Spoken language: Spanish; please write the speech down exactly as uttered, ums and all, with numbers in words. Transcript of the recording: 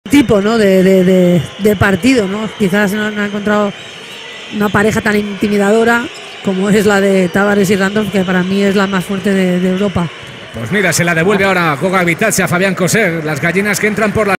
tipo, ¿no? de, de, de, de partido, ¿no? Quizás no, no ha encontrado una pareja tan intimidadora como es la de Tavares y Randolph, que para mí es la más fuerte de, de Europa. Pues mira, se la devuelve ahora Goga Bitadze a Fabián Coser. Las gallinas que entran por la